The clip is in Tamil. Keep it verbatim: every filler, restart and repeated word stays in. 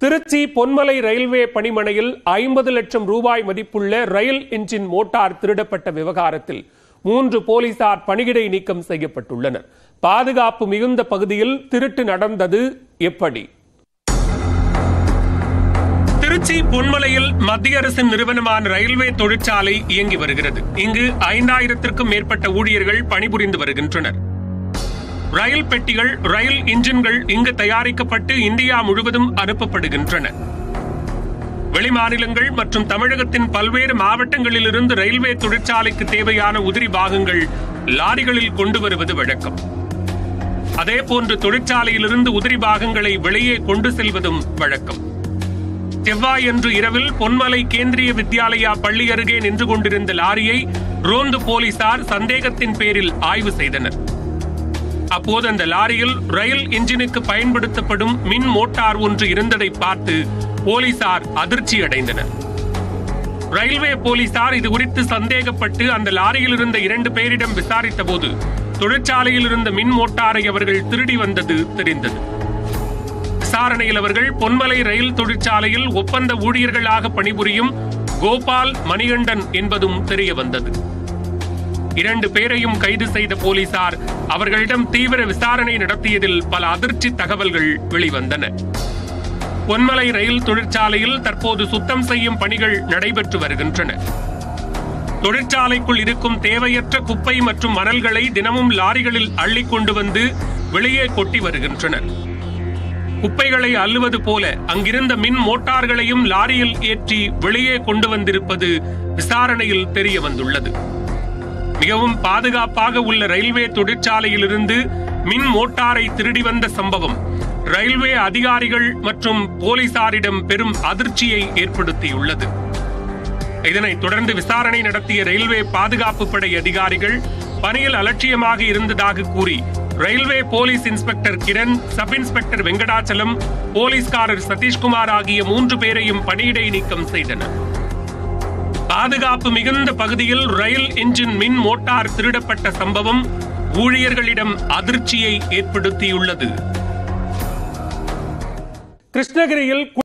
திருச்சி பொன்மலை ரயில்வே பணிமனையில் ஐம்பது லட்சம் ரூபாய் மதிப்புள்ள ரயில் இன்ஜின் மோட்டார் திருடப்பட்ட விவகாரத்தில் மூன்று போலீசார் பணியிடை நீக்கம் செய்யப்பட்டுள்ளனர். பாதுகாப்பு மிகுந்த பகுதியில் திருட்டு நடந்தது எப்படி? திருச்சி பொன்மலையில் மத்திய அரசின் நிறுவனமான ரயில்வே தொழிற்சாலை இயங்கி வருகிறது. இங்கு ஐந்தாயிரத்திற்கும் மேற்பட்ட ஊழியர்கள் பணிபுரிந்து வருகின்றனர். ரயில் பெட்டிகள், ரயில் இன்ஜின்கள் இங்கு தயாரிக்கப்பட்டு இந்தியா முழுவதும் அனுப்பப்படுகின்றன. வெளிமாநிலங்கள் மற்றும் தமிழகத்தின் பல்வேறு மாவட்டங்களிலிருந்து ரயில்வே தொழிற்சாலைக்கு தேவையான உதிரி பாகங்கள் லாரிகளில் கொண்டு வருவது வழக்கம். அதேபோன்று தொழிற்சாலையிலிருந்து உதிரி பாகங்களை வெளியே கொண்டு செல்வதும் வழக்கம். செவ்வாயன்று இரவில் பொன்மலை கேந்திரிய வித்யாலயா பள்ளி அருகே நின்று கொண்டிருந்த லாரியை ரோந்து போலீசார் சந்தேகத்தின் பேரில் ஆய்வு செய்தனர். அப்போது அந்த லாரியில் ரயில் இன்ஜினுக்கு பயன்படுத்தப்படும் மின் மோட்டார் ஒன்று இருந்ததை பார்த்து போலீசார் அதிர்ச்சி அடைந்தனர். ரயில்வே போலீசார் இது குறித்து சந்தேகப்பட்டு அந்த லாரியில் இருந்த இரண்டு பேரிடம் விசாரித்த போது தொழிற்சாலையில் இருந்த மின் மோட்டாரை அவர்கள் திருடி வந்தது தெரிந்தது. விசாரணையில் அவர்கள் பொன்மலை ரயில் தொழிற்சாலையில் ஒப்பந்த ஊழியர்களாக பணிபுரியும் கோபால், மணிகண்டன் என்பதும் தெரிய வந்தது. இரண்டு பேரையும் கைது செய்த போலீசார் அவர்களிடம் தீவிர விசாரணை நடத்தியதில் பல அதிர்ச்சி தகவல்கள் வெளிவந்தன. பொன்மலை ரயில் தொழிற்சாலையில் தற்போது சுத்தம் செய்யும் பணிகள் நடைபெற்று வருகின்றன. தொழிற்சாலைக்குள் இருக்கும் தேவையற்ற குப்பை மற்றும் மணல்களை தினமும் லாரிகளில் அள்ளி கொண்டு வந்து வெளியே கொட்டி வருகின்றனர். குப்பைகளை அள்ளுவது போல அங்கிருந்த மின் மோட்டார்களையும் லாரியில் ஏற்றி வெளியே கொண்டு வந்திருப்பது விசாரணையில் தெரிய வந்துள்ளது. மிகவும் பாதுகாப்பாக உள்ள ரயில்வே தொழிற்சாலையிலிருந்து மின் மோட்டாரை திருடி வந்த சம்பவம் ரயில்வே அதிகாரிகள் மற்றும் போலீசாரிடம் பெரும் அதிர்ச்சியை ஏற்படுத்தியுள்ளது. இதனைத் தொடர்ந்து விசாரணை நடத்திய ரயில்வே பாதுகாப்பு படை அதிகாரிகள் பணியில் அலட்சியமாக இருந்ததாக கூறி railway police inspector Kiran, sub inspector Venkatachalam, போலீஸ்காரர் சதீஷ்குமார் ஆகிய மூன்று பேரையும் பணியிடை நீக்கம் செய்தனர். பாதுகாப்பு மிகுந்த பகுதியில் ரயில் இன்ஜின் மின் மோட்டார் திருடப்பட்ட சம்பவம் ஊழியர்களிடம் அதிர்ச்சியை ஏற்படுத்தியுள்ளது. கிருஷ்ணகிரியில்